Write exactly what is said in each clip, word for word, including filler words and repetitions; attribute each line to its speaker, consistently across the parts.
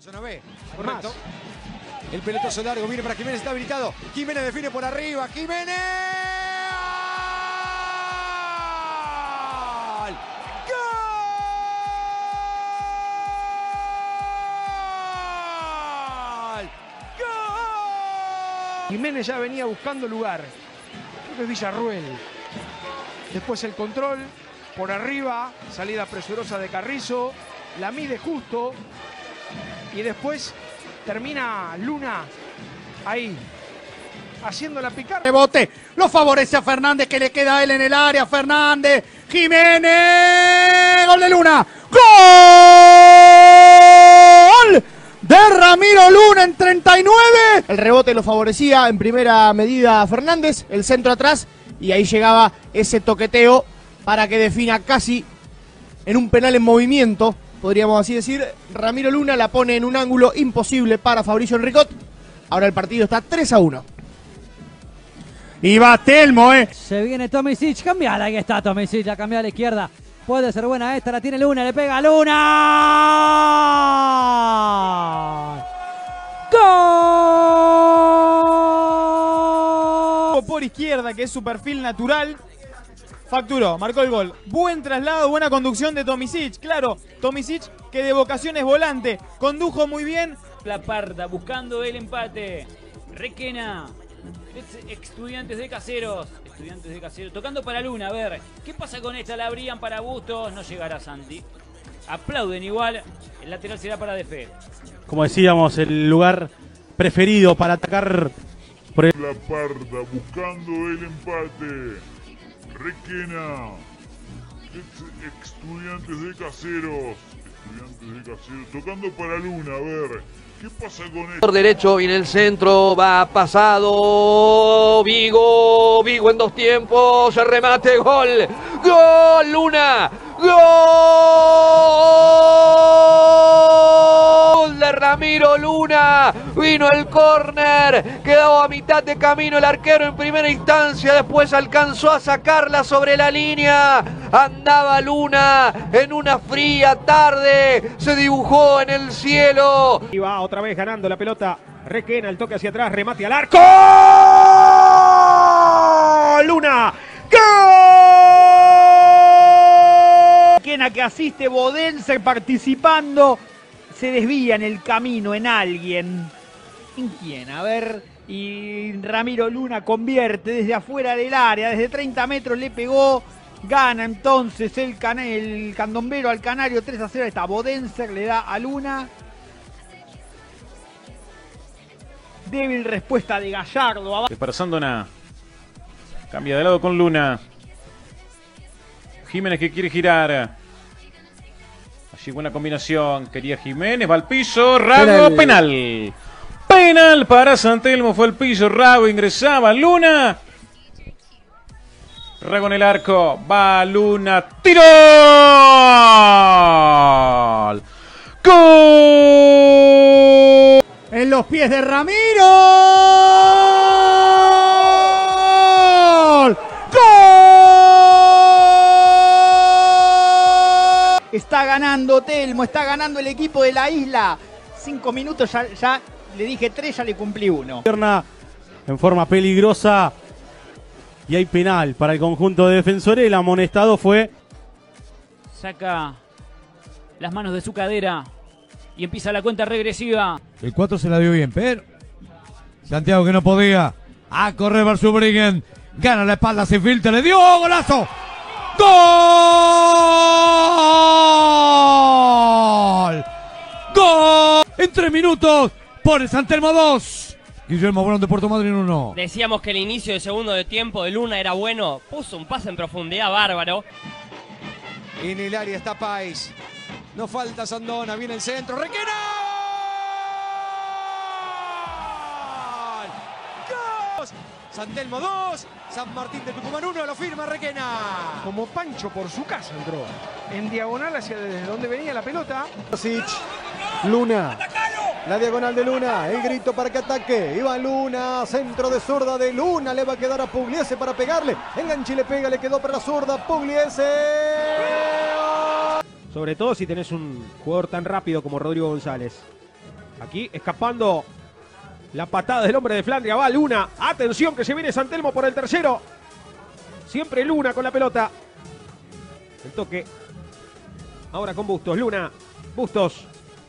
Speaker 1: Zona B, correcto. El pelotazo largo viene para Jiménez, está habilitado. Jiménez define por arriba. ¡Jiménez! ¡Gol! ¡Gol! ¡Gol!
Speaker 2: Jiménez ya venía buscando lugar. Creo que es Villarruel. Después el control. Por arriba, salida presurosa de Carrizo. La mide justo. Y después termina Luna ahí, haciéndola picar.
Speaker 3: Rebote, lo favorece a Fernández, que le queda a él en el área. Fernández, Jiménez, gol de Luna. ¡Gol de Ramiro Luna en treinta y nueve!
Speaker 4: El rebote lo favorecía en primera medida a Fernández, el centro atrás, y ahí llegaba ese toqueteo para que defina casi en un penal en movimiento, podríamos así decir. Ramiro Luna la pone en un ángulo imposible para Fabricio Enricot. Ahora el partido está tres a uno.
Speaker 3: Y va Telmo, eh.
Speaker 5: Se viene Tomicic, cambiala, ahí está Tomicic, la cambia a la izquierda. Puede ser buena esta, la tiene Luna, le pega a Luna. ¡Gol!
Speaker 6: Por izquierda, que es su perfil natural. Facturó, marcó el gol. Buen traslado, buena conducción de Tomicic. Claro, Tomicic, que de vocación es volante. Condujo muy bien.
Speaker 7: La Parda buscando el empate. Requena. Estudiantes de Caseros. Estudiantes de Caseros. Tocando para Luna. A ver, ¿qué pasa con esta? La abrían para Bustos. No llegará Santi. Aplauden igual. El lateral será para Defe.
Speaker 8: Como decíamos, el lugar preferido para atacar. Por el...
Speaker 9: La Parda buscando el empate. Requena, Estudiantes de Caseros, Estudiantes de Caseros, tocando para Luna, a ver, ¿qué pasa con esto?
Speaker 10: Por derecho viene el centro, va pasado, Vigo, Vigo en dos tiempos, el remate, gol, gol, Luna, gol de Ramiro Luna, vino el córner, quedó a mitad de camino el arquero en primera instancia, después alcanzó a sacarla sobre la línea, andaba Luna en una fría tarde, se dibujó en el cielo.
Speaker 2: Y va otra vez ganando la pelota, Requena, el toque hacia atrás, remate al arco. Luna, gol. Requena que asiste Bodense participando. Se desvía en el camino en alguien. ¿En quién? A ver. Y Ramiro Luna convierte desde afuera del área. Desde treinta metros le pegó. Gana entonces el, can el candombero al canario tres a cero. Está Bodenser, le da a Luna. Débil respuesta de Gallardo.
Speaker 11: Para Sandona. Cambia de lado con Luna. Jiménez que quiere girar. Allí buena combinación. Quería Jiménez. Va al piso. Rago. Penal. Penal, penal para San Telmo. Fue al piso. Rago ingresaba. Luna. Rago en el arco. Va Luna. ¡Tiro! ¡Gol!
Speaker 3: En los pies de Ramiro.
Speaker 2: Está ganando Telmo, está ganando el equipo de la isla. Cinco minutos, ya, ya le dije tres, ya le cumplí uno.
Speaker 8: En forma peligrosa. Y hay penal para el conjunto de defensores. El amonestado fue...
Speaker 7: Saca las manos de su cadera y empieza la cuenta regresiva.
Speaker 12: El cuatro se la dio bien, pero Santiago, que no podía. A correr Versubrigen. Gana la espalda, se filtra, le dio golazo. ¡Gol! ¡Gol! En tres minutos por el San Telmo dos. Guillermo Morón de Puerto Madryn uno.
Speaker 13: Decíamos que el inicio del segundo de tiempo de Luna era bueno. Puso un pase en profundidad bárbaro.
Speaker 1: En el área está Pais. No falta Sandona, viene el centro. ¡Requena! ¡Gol! San Telmo dos, San Martín de Tucumán uno, lo firma Requena.
Speaker 2: Como Pancho por su casa entró. En diagonal hacia desde donde venía la pelota.
Speaker 14: Luna. La diagonal de Luna, el grito para que ataque. Iba Luna, centro de zurda de Luna. Le va a quedar a Pugliese para pegarle. Enganche y le pega, le quedó para la zurda. Pugliese.
Speaker 2: Sobre todo si tenés un jugador tan rápido como Rodrigo González.
Speaker 15: Aquí escapando la patada del hombre de Flandria. Va Luna. Atención que se viene San Telmo por el tercero. Siempre Luna con la pelota. El toque. Ahora con Bustos. Luna. Bustos.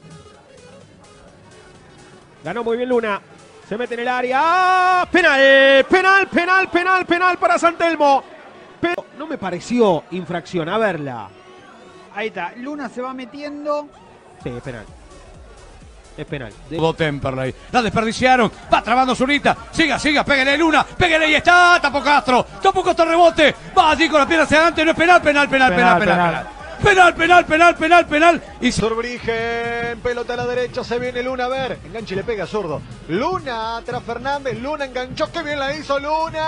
Speaker 15: Ganó muy bien Luna. Se mete en el área. ¡Ah! Penal. Penal, penal, penal, penal para San Telmo. Pero no me pareció infracción. A verla.
Speaker 2: Ahí está. Luna se va metiendo.
Speaker 15: Sí, es penal. Es penal.
Speaker 12: Todo Temperley. La desperdiciaron. Va trabando Zurita. Siga, siga. Pégale Luna. Pégale y está. Tapó Castro. Tapó Castro rebote. Va allí con la pierna hacia adelante. No es penal, penal, penal, penal, penal. penal, penal. Penal, penal, penal, penal, penal. Y
Speaker 14: Surbrigen, pelota a la derecha, se viene Luna, a ver, enganche y le pega zurdo. Luna tras Fernández, Luna enganchó, qué bien la hizo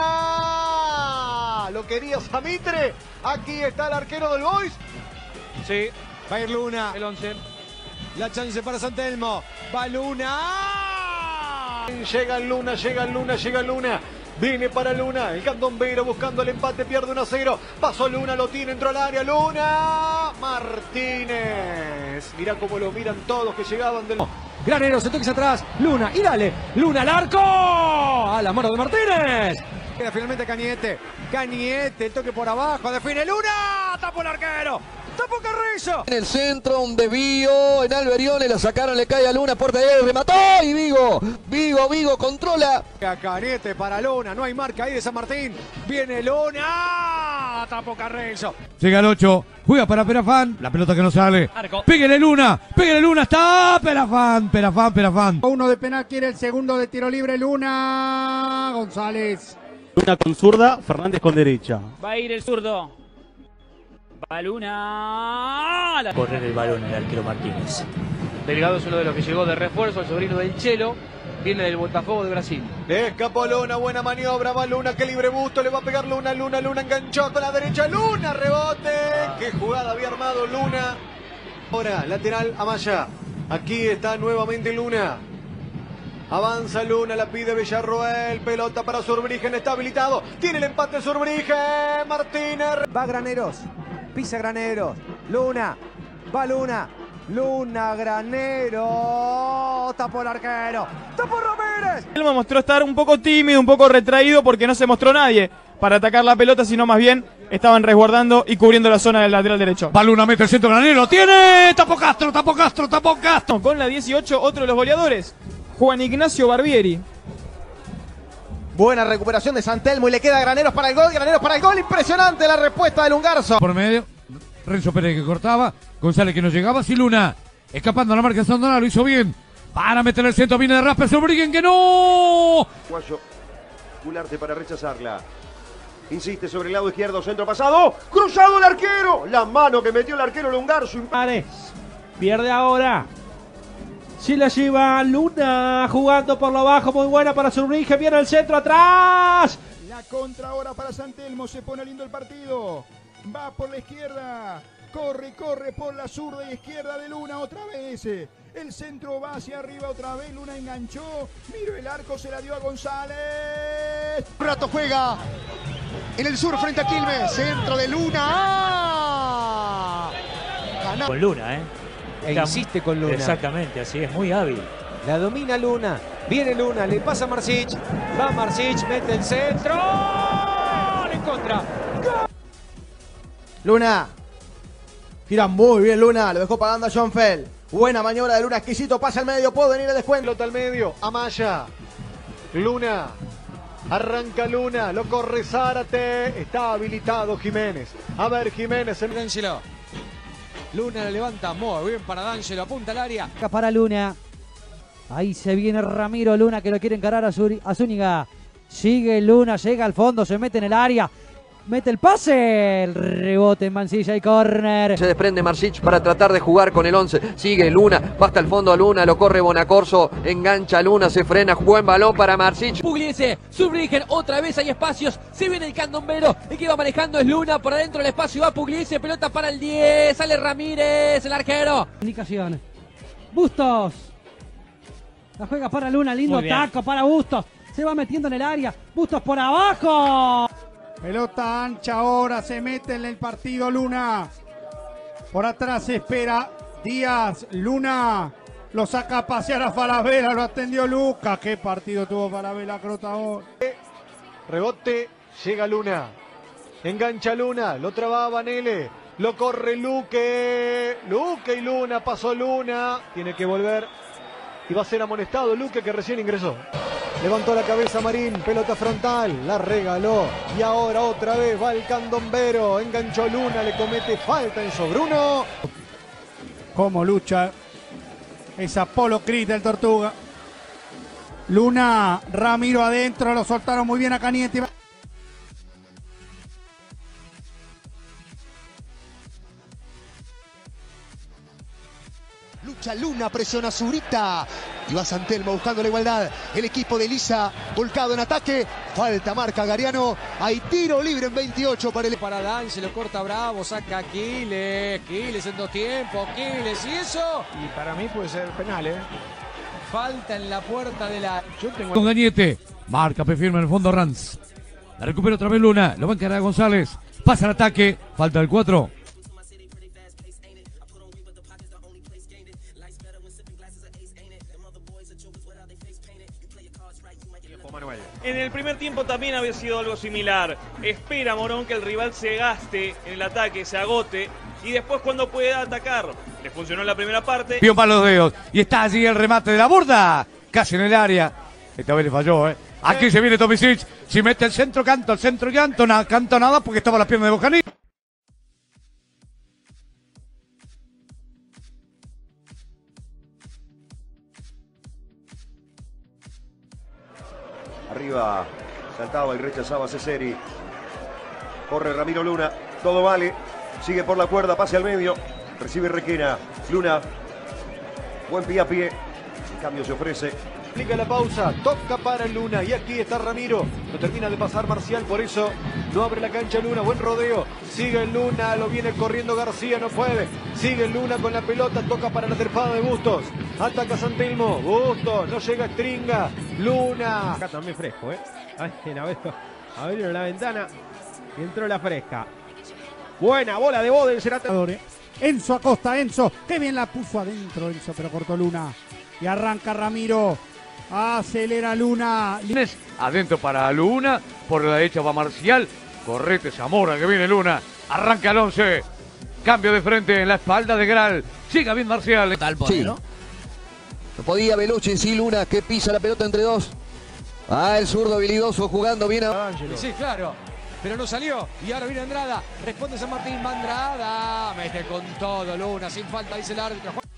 Speaker 14: Luna. Lo quería Samitre, aquí está el arquero del Boys.
Speaker 1: Sí, va a ir Luna.
Speaker 2: El once.
Speaker 1: La chance para San Telmo, va Luna.
Speaker 14: Llega Luna, llega Luna, llega Luna. Viene para Luna, el candombero buscando el empate, pierde uno a cero. Pasó Luna, lo tiene, entró al área, Luna. Martínez. Mirá cómo lo miran todos que llegaban del...
Speaker 1: Graneros, se toques atrás, Luna, y dale, Luna al arco. A la mano de Martínez. Queda finalmente Cañete. Cañete, el toque por abajo, define Luna. Tapó el arquero. Tapó Carrizo.
Speaker 10: En el centro, un desvío en Alberione, la sacaron, le cae a Luna, puerta de él, remató y Vigo, Vigo, Vigo controla.
Speaker 1: Cañete para Luna, no hay marca ahí de San Martín. Viene Luna, tapó Carrizo.
Speaker 12: llega el ocho. Juega para Perafán. La pelota que no sale.
Speaker 13: Arco.
Speaker 12: Pégale Luna. Pégale Luna. Está Perafán. Perafán, Perafán.
Speaker 3: Uno de penal, quiere el segundo de tiro libre. Luna. González.
Speaker 8: Luna con zurda, Fernández con derecha.
Speaker 7: Va a ir el zurdo. Va Luna. La...
Speaker 16: Correr el balón el arquero Martínez.
Speaker 10: Delgado es uno de los que llegó de refuerzo, el sobrino del Chelo. Viene del Botafogo de Brasil.
Speaker 14: Le escapó Luna, buena maniobra, va Luna, que libre busto, le va a pegar Luna, Luna, Luna enganchó con la derecha, Luna, rebote. Qué jugada había armado Luna. Ahora, lateral Amaya. Aquí está nuevamente Luna. Avanza Luna, la pide Villarroel, pelota para Surbrigen, está habilitado. Tiene el empate Surbrigen, Martínez.
Speaker 1: Va Graneros, pisa Graneros, Luna, va Luna. Luna, Granero, tapó el arquero, tapó Ramírez.
Speaker 6: Él me mostró estar un poco tímido, un poco retraído porque no se mostró nadie para atacar la pelota, sino más bien estaban resguardando y cubriendo la zona del lateral derecho.
Speaker 12: Va Luna, mete el centro, Granero, tiene, tapó Castro, tapó Castro, tapó Castro.
Speaker 6: Con la dieciocho, otro de los goleadores, Juan Ignacio Barbieri.
Speaker 4: Buena recuperación de San Telmo y le queda Graneros para el gol, Graneros para el gol, impresionante la respuesta del Ungarzo.
Speaker 12: Por medio, Renzo Pérez que cortaba, González que no llegaba, si Luna escapando a la marca de Sandona, lo hizo bien. Para meter el centro, viene de raspe, Surbrigen que no.
Speaker 17: Guayo, Gularte para rechazarla. Insiste sobre el lado izquierdo, centro pasado. Cruzado el arquero. La mano que metió el arquero Lungarzo.
Speaker 15: Pierde ahora. Si la lleva Luna jugando por lo bajo, muy buena para Surbrigen, viene el centro atrás.
Speaker 3: La contra ahora para San Telmo, se pone lindo el partido. Va por la izquierda. Corre, corre por la zurda y izquierda de Luna otra vez. El centro va hacia arriba otra vez. Luna enganchó. Miro el arco, se la dio a González.
Speaker 4: Un rato juega en el sur frente a Quilmes. Centro de Luna.
Speaker 16: Ganó. Con Luna, ¿eh?
Speaker 1: E insiste con Luna.
Speaker 16: Exactamente, así es, muy hábil.
Speaker 1: La domina Luna. Viene Luna, le pasa a Marsic. Va Marsic, mete el centro. En contra.
Speaker 4: Luna. Gira muy bien Luna, lo dejó pagando a John Fell. Buena maniobra de Luna, exquisito, pasa al medio, puede venir el descuento.
Speaker 14: Pelota al medio, Amaya. Luna. Arranca Luna, lo corre Zárate. Está habilitado Jiménez. A ver, Jiménez. En...
Speaker 1: D'Angelo. Luna la levanta muy bien para D'Angelo, apunta al área.
Speaker 5: Para Luna. Ahí se viene Ramiro Luna que lo quiere encarar a, Zuri, a Zúñiga. Sigue Luna, llega al fondo, se mete en el área. Mete el pase, el rebote en Mansilla y córner.
Speaker 10: Se desprende Marsic para tratar de jugar con el once. Sigue Luna, va hasta el fondo a Luna, lo corre Bonacorso, engancha a Luna, se frena, buen balón para Marsic.
Speaker 18: Pugliese, Surbrigen, otra vez hay espacios, se viene el candombero, el que va manejando es Luna, por adentro del espacio va Pugliese, pelota para el diez, sale Ramírez, el arquero.
Speaker 5: Indicación. Bustos. La juega para Luna, lindo taco para Bustos. Se va metiendo en el área, Bustos por abajo.
Speaker 3: Pelota ancha ahora, se mete en el partido Luna. Por atrás se espera Díaz, Luna.
Speaker 19: Lo saca a pasear a Falabella, lo atendió Lucas. Qué partido tuvo Falabella, Crotagol.
Speaker 14: Rebote, llega Luna. Engancha Luna, lo traba Vanele. Lo corre Luque. Luque y Luna, pasó Luna. Tiene que volver. Y va a ser amonestado Luque, que recién ingresó. Levantó la cabeza Marín, pelota frontal, la regaló. Y ahora otra vez va el candombero. Enganchó Luna, le comete falta en Sobruno.
Speaker 19: Cómo lucha esa Polo Cris del Tortuga. Luna, Ramiro adentro, lo soltaron muy bien a Cañete.
Speaker 20: Lucha Luna, presiona Zurita. Y va San Telmo buscando la igualdad. El equipo de Lisa volcado en ataque. Falta marca Gariano. Hay tiro libre en veintiocho para el...
Speaker 18: Para Dan, se lo corta Bravo, saca Aquiles. Aquiles en dos tiempos. Aquiles, ¿y eso?
Speaker 15: Y para mí puede ser penal, ¿eh?
Speaker 18: Falta en la puerta de la...
Speaker 15: Yo tengo...
Speaker 12: Con Gañete. Marca P firme en el fondo Ranz. La recupera otra vez Luna. Lo va a encargar González. Pasa el ataque. Falta el cuatro.
Speaker 21: En el primer tiempo también había sido algo similar. Espera Morón que el rival se gaste en el ataque, se agote, y después cuando pueda atacar. Le funcionó en la primera parte.
Speaker 12: Vio para los dedos. Y está allí el remate de la burda. Casi en el área. Esta vez le falló, ¿eh? Aquí se viene Tomisic. Si mete el centro, canto. El centro, canto. Nada, canto nada porque estaba la pierna de Bocaní.
Speaker 17: Arriba saltaba y rechazaba Ceseri. Corre Ramiro Luna. Todo vale. Sigue por la cuerda. Pase al medio. Recibe Requena. Luna. Buen pie a pie. El cambio se ofrece.
Speaker 14: Aplica la pausa. Toca para Luna. Y aquí está Ramiro. Lo termina de pasar Marcial. Por eso no abre la cancha Luna. Buen rodeo. Sigue Luna. Lo viene corriendo García. No puede. Sigue Luna con la pelota. Toca para la trepada de Bustos. Ataca San Telmo. Bustos. No llega Stringa. Luna.
Speaker 15: Acá también fresco, ¿eh? Ahí, a ver, abrieron la ventana y entró la fresca. Buena bola de Boden. Será...
Speaker 19: Enzo Acosta, Enzo. Qué bien la puso adentro Enzo, pero cortó Luna. Y arranca Ramiro. Acelera Luna.
Speaker 12: Adentro para Luna. Por la derecha va Marcial. Correte Zamora que viene Luna. Arranca el once. Cambio de frente en la espalda de Gral. Siga bien Marcial.
Speaker 20: Sí. ¿No? No podía Veloche, sí, Luna, que pisa la pelota entre dos. Ah, el zurdo habilidoso jugando bien a...
Speaker 18: Sí, claro. Pero no salió. Y ahora viene Andrada. Responde San Martín. Va Andrada. Mete con todo Luna. Sin falta, dice el árbitro.